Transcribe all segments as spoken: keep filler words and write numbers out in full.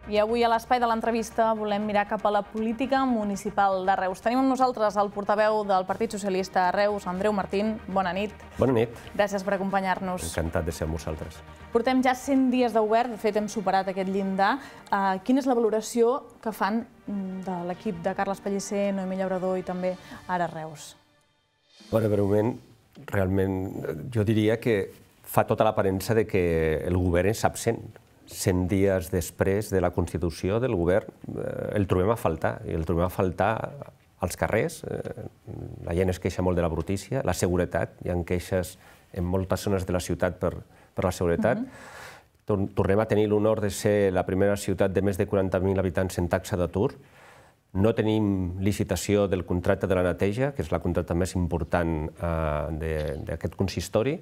I avui a l'espai de l'entrevista volem mirar cap a la política municipal de Reus. Tenim amb nosaltres el portaveu del Partit Socialista a Reus, Andreu Martín. Bona nit. Bona nit. Gràcies per acompanyar-nos. Encantat de ser amb vosaltres. Portem ja cent dies de govern, de fet hem superat aquest llindar. Quina és la valoració que fan de l'equip de Carles Pellicer, Noemí Llaurador i també ara Reus? Bé, breument, realment jo diria que fa tota l'aparença de que el govern és absent. cent dies després de la constitució del govern el trobem a faltar, i el trobem a faltar als carrers. La gent es queixa molt de la brutícia, la seguretat, hi ha queixes en moltes zones de la ciutat per la seguretat. Tornem a tenir l'honor de ser la primera ciutat de més de quaranta mil habitants en taxa d'atur. No tenim licitació del contracte de la neteja, que és la contracta més important d'aquest consistori,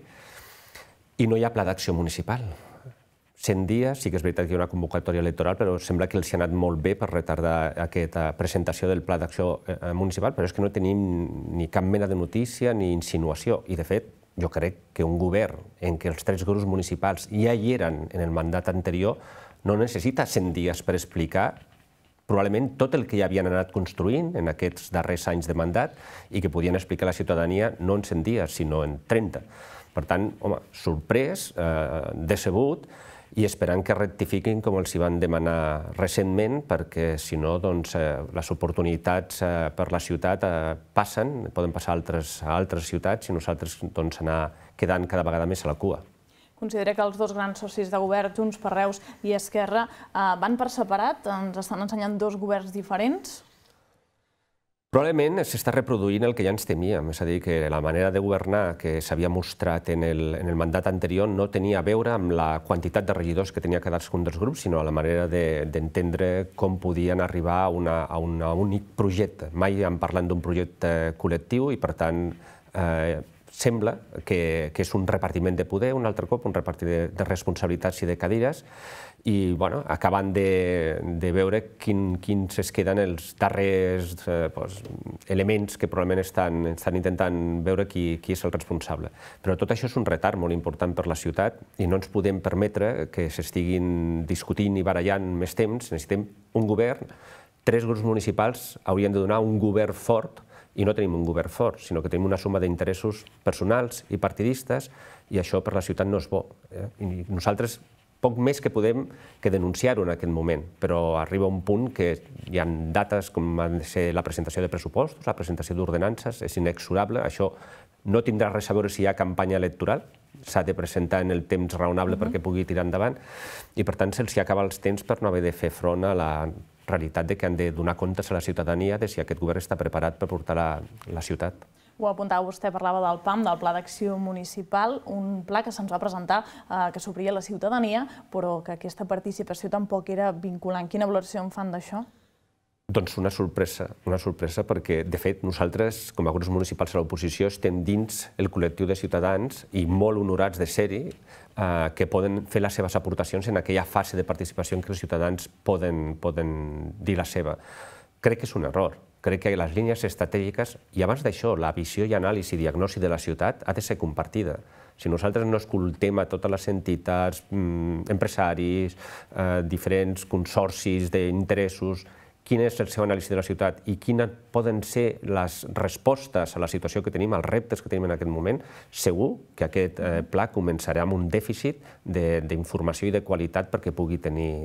i no hi ha pla d'acció municipal. cent dies, sí que és veritat que hi ha una convocatòria electoral, però sembla que els ha anat molt bé per retardar aquesta presentació del pla d'acció municipal, però és que no tenim ni cap mena de notícia ni insinuació. I, de fet, jo crec que un govern en què els tres grups municipals ja hi eren en el mandat anterior no necessita cent dies per explicar probablement tot el que ja havien anat construint en aquests darrers anys de mandat i que podien explicar a la ciutadania no en cent dies, sinó en trenta. Per tant, home, sorprès, decebut, i esperant que rectifiquin com els hi van demanar recentment, perquè si no, les oportunitats per la ciutat passen, poden passar a altres ciutats i nosaltres anar quedant cada vegada més a la cua. Considera que els dos grans socis de govern, Junts per Reus i Esquerra, van per separat? Ens estan ensenyant dos governs diferents? Probablement s'està reproduint el que ja ens temíem, és a dir, que la manera de governar que s'havia mostrat en el mandat anterior no tenia a veure amb la quantitat de regidors que tenia cadascun dels grups, sinó a la manera d'entendre com podien arribar a un únic projecte. Mai hem parlat d'un projecte col·lectiu i, per tant, sembla que és un repartiment de poder, un altre cop, un repartiment de responsabilitats i de cadires, i acabant de veure quins es queden els darrers elements que probablement estan intentant veure qui és el responsable. Però tot això és un retard molt important per la ciutat i no ens podem permetre que s'estiguin discutint i barallant més temps. Necessitem un govern, tres grups municipals haurien de donar un govern fort, i no tenim un govern fort, sinó que tenim una suma d'interessos personals i partidistes, i això per la ciutat no és bo. I nosaltres poc més que podem que denunciar-ho en aquest moment, però arriba un punt que hi ha dates com ha de ser la presentació de pressupostos, la presentació d'ordenances, és inexorable, això no tindrà res a veure si hi ha campanya electoral, s'ha de presentar en el temps raonable perquè pugui tirar endavant, i per tant se'ls acaba els temps per no haver de fer front a la realitat que han de donar comptes a la ciutadania de si aquest govern està preparat per portar la ciutat. Ho apuntava vostè, parlava del P A M, del Pla d'Acció Municipal, un pla que se'ns va presentar, que s'obria a la ciutadania, però que aquesta participació tampoc era vinculant. Quina valoració en fan d'això? Doncs una sorpresa, una sorpresa perquè, de fet, nosaltres, com a grups municipals a l'oposició, estem dins el col·lectiu de ciutadans i molt honorats de ser-hi, que poden fer les seves aportacions en aquella fase de participació en què els ciutadans poden dir la seva. Crec que és un error. Crec que les línies estratègiques, i abans d'això, la visió i anàlisi i diagnosi de la ciutat ha de ser compartida. Si nosaltres no escoltem a totes les entitats, empresaris, diferents consorcis d'interessos, quin és el seu anàlisi de la ciutat i quines poden ser les respostes a la situació que tenim, als reptes que tenim en aquest moment, segur que aquest pla començarà amb un dèficit d'informació i de qualitat perquè pugui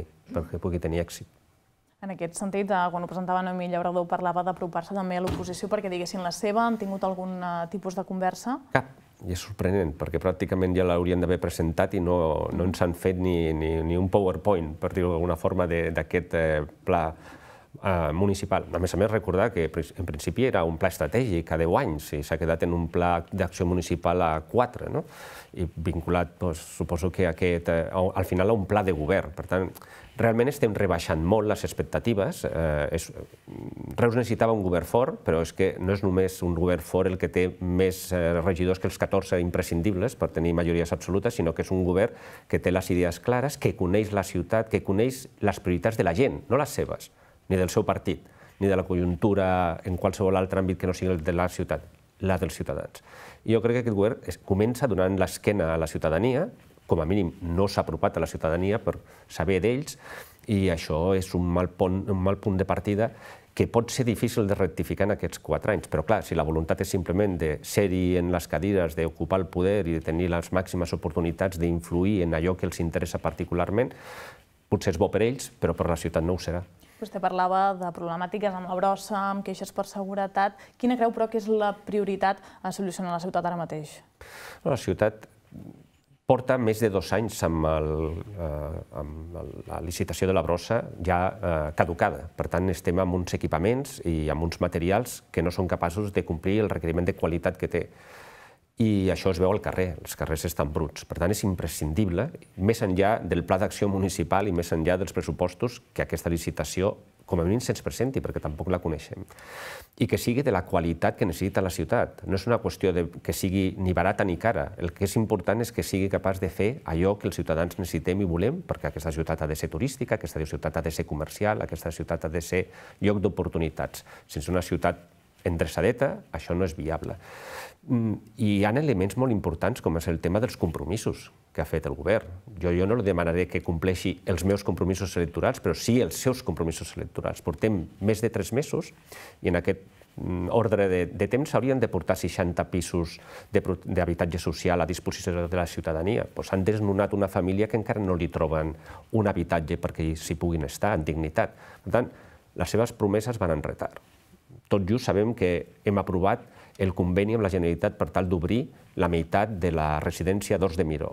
tenir èxit. En aquest sentit, quan ho presentava Noemí Llaurador, parlava d'apropar-se també a l'oposició perquè diguessin la seva. Han tingut algun tipus de conversa? Cap. I és sorprenent, perquè pràcticament ja l'haurien d'haver presentat i no ens han fet ni un PowerPoint, per dir-ho d'alguna forma, d'aquest pla municipal. A més a més, recordar que en principi era un pla estratègic a deu anys i s'ha quedat en un pla d'acció municipal a quatre, i vinculat, suposo que al final a un pla de govern. Per tant, realment estem rebaixant molt les expectatives. Reus necessitava un govern fort, però és que no és només un govern fort el que té més regidors que els catorze imprescindibles per tenir majories absolutes, sinó que és un govern que té les idees clares, que coneix la ciutat, que coneix les prioritats de la gent, no les seves, ni del seu partit, ni de la conjuntura en qualsevol altre àmbit que no sigui el de la ciutat, la dels ciutadans. I jo crec que aquest govern comença donant l'esquena a la ciutadania, com a mínim no s'ha apropat a la ciutadania per saber d'ells, I això és un mal punt de partida que pot ser difícil de rectificar en aquests quatre anys. Però clar, si la voluntat és simplement de ser-hi en les cadires, d'ocupar el poder i de tenir les màximes oportunitats d'influir en allò que els interessa particularment, potser és bo per ells, però per la ciutat no ho serà. Vostè parlava de problemàtiques amb la brossa, amb queixes per seguretat. Quina creu, però, que és la prioritat a solucionar a la ciutat ara mateix? La ciutat porta més de dos anys amb la licitació de la brossa ja caducada. Per tant, estem amb uns equipaments i amb uns materials que no són capaços de complir el requeriment de qualitat que té. I això es veu al carrer, els carrers estan bruts. Per tant, és imprescindible, més enllà del pla d'acció municipal i més enllà dels pressupostos, que aquesta licitació com a mínim se'ns presenti, perquè tampoc la coneixem, i que sigui de la qualitat que necessita la ciutat. No és una qüestió que sigui ni barata ni cara. El que és important és que sigui capaç de fer allò que els ciutadans necessitem i volem, perquè aquesta ciutat ha de ser turística, aquesta ciutat ha de ser comercial, aquesta ciutat ha de ser lloc d'oportunitats. Sense una ciutat endreçadeta, això no és viable. I hi ha elements molt importants, com és el tema dels compromisos que ha fet el govern. Jo, jo no li demanaré que compleixi els meus compromisos electorals, però sí els seus compromisos electorals. Portem més de tres mesos i en aquest ordre de, de temps s'haurien de portar seixanta pisos d'habitatge social a disposició de la ciutadania. Pues han desnonat una família que encara no li troben un habitatge perquè s'hi puguin estar en dignitat. Per tant, les seves promeses van en retard. Tot just sabem que hem aprovat el conveni amb la Generalitat per tal d'obrir la meitat de la residència d'Horts de Miró.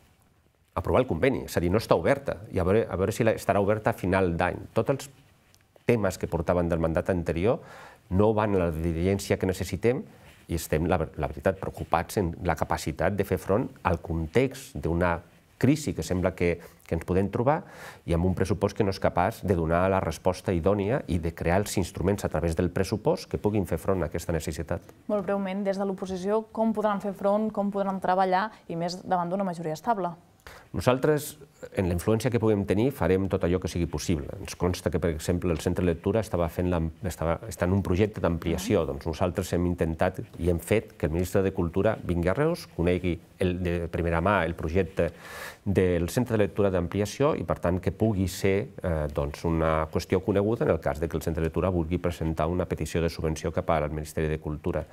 Aprovar el conveni, és a dir, no està oberta, i a veure, a veure si estarà oberta a final d'any. Tots els temes que portaven del mandat anterior no van a la diligència que necessitem i estem, la, la veritat, preocupats en la capacitat de fer front al context d'una crisi que sembla que, que ens podem trobar i amb un pressupost que no és capaç de donar la resposta idònia i de crear els instruments a través del pressupost que puguin fer front a aquesta necessitat. Molt breument, des de l'oposició, com podran fer front, com podran treballar i més davant d'una majoria estable? Nosaltres, en la influència que puguem tenir, farem tot allò que sigui possible. Ens consta que, per exemple, el Centre de Lectura estava fent la, estava, està en un projecte d'ampliació. Doncs nosaltres hem intentat i hem fet que el ministre de Cultura vingui a Reus, conegui el, de primera mà el projecte del Centre de Lectura d'ampliació i, per tant, que pugui ser eh, doncs una qüestió coneguda en el cas de que el Centre de Lectura vulgui presentar una petició de subvenció cap al Ministeri de Cultura.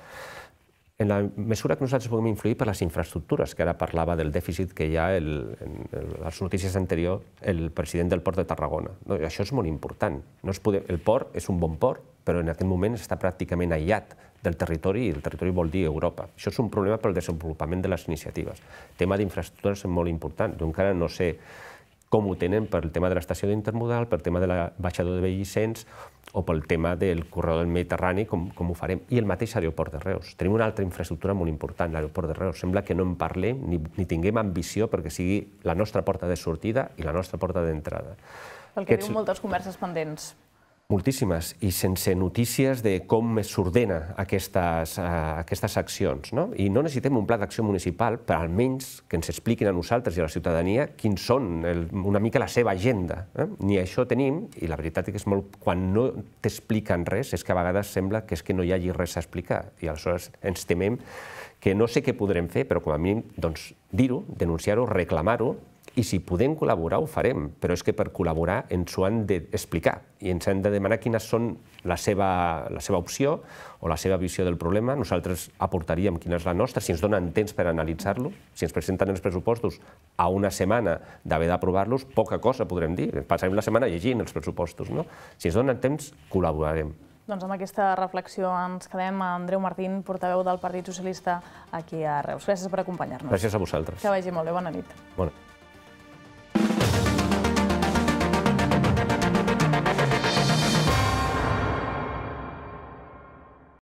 En la mesura que nosaltres puguem influir per les infraestructures, que ara parlava del dèficit que hi ha el, en les notícies anteriors el president del Port de Tarragona. No, això és molt important. No es pode... El port és un bon port, però en aquest moment està pràcticament aïllat del territori, i el territori vol dir Europa. Això és un problema pel desenvolupament de les iniciatives. El tema d'infraestructures és molt important. Jo encara no sé com ho tenen pel tema de l'estació d'intermodal, pel tema de la baixador de Bellicens o pel tema del corredor del Mediterrani, com, com ho farem. I el mateix aeroport de Reus. Tenim una altra infraestructura molt important, l'aeroport de Reus. Sembla que no en parlem ni, ni tinguem ambició perquè sigui la nostra porta de sortida i la nostra porta d'entrada. Pel que diu, moltes converses pendents. Moltíssimes, i sense notícies de com s'ordena aquestes, uh, aquestes accions. No? I no necessitem un pla d'acció municipal, però almenys que ens expliquin a nosaltres i a la ciutadania quins són el, una mica la seva agenda. Eh? Ni això tenim, i la veritat és que és molt, quan no t'expliquen res és que a vegades sembla que és que no hi hagi res a explicar, i aleshores ens temem que no sé què podrem fer, però com a mínim doncs, dir-ho, denunciar-ho, reclamar-ho, i si podem col·laborar ho farem, però és que per col·laborar ens ho han d'explicar i ens han de demanar quines són la seva, la seva opció o la seva visió del problema. Nosaltres aportaríem quina és la nostra, si ens donen temps per analitzar-lo, si ens presenten els pressupostos a una setmana d'haver d'aprovar-los, poca cosa podrem dir, passarem la setmana llegint els pressupostos. No? Si ens donen temps, col·laborarem. Doncs amb aquesta reflexió ens quedem. Andreu Martín, portaveu del Partit Socialista aquí a Reus. Gràcies per acompanyar-nos. Gràcies a vosaltres. Que vagi molt bé, bona nit. Bona.